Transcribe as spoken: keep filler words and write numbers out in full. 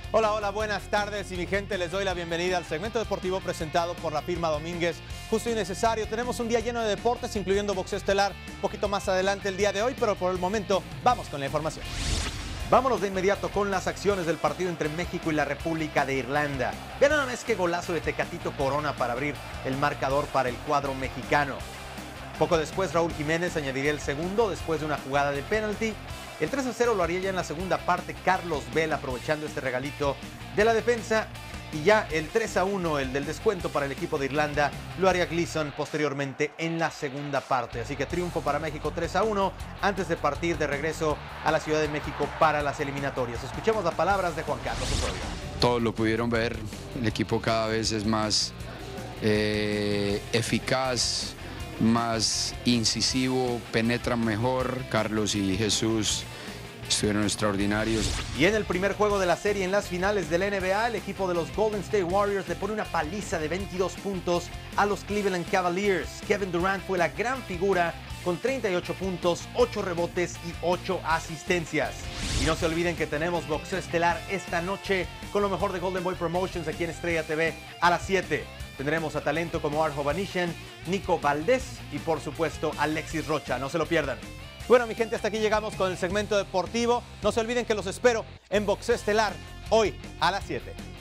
Hola, hola, buenas tardes y mi gente, les doy la bienvenida al segmento deportivo presentado por la firma Domínguez, Justo y Necesario. Tenemos un día lleno de deportes, incluyendo boxeo estelar, un poquito más adelante el día de hoy, pero por el momento vamos con la información. Vámonos de inmediato con las acciones del partido entre México y la República de Irlanda. Vean nada más qué golazo de Tecatito Corona para abrir el marcador para el cuadro mexicano. Poco después Raúl Jiménez añadiría el segundo después de una jugada de penalti. El tres a cero lo haría ya en la segunda parte Carlos Vela, aprovechando este regalito de la defensa. Y ya el tres a uno, el del descuento para el equipo de Irlanda, lo haría Gleason posteriormente en la segunda parte. Así que triunfo para México tres a uno antes de partir de regreso a la Ciudad de México para las eliminatorias. Escuchemos las palabras de Juan Carlos Osorio. Todos lo pudieron ver, el equipo cada vez es más eh, eficaz, más incisivo, penetran mejor. Carlos y Jesús estuvieron extraordinarios. Y en el primer juego de la serie en las finales de la N B A, el equipo de los Golden State Warriors le pone una paliza de veintidós puntos a los Cleveland Cavaliers. Kevin Durant fue la gran figura con treinta y ocho puntos, ocho rebotes y ocho asistencias. Y no se olviden que tenemos boxeo estelar esta noche con lo mejor de Golden Boy Promotions aquí en Estrella T V a las siete. Tendremos a talento como Arjo Vanishen, Nico Valdés y por supuesto Alexis Rocha. No se lo pierdan. Bueno, mi gente, hasta aquí llegamos con el segmento deportivo. No se olviden que los espero en Boxeo Estelar hoy a las siete.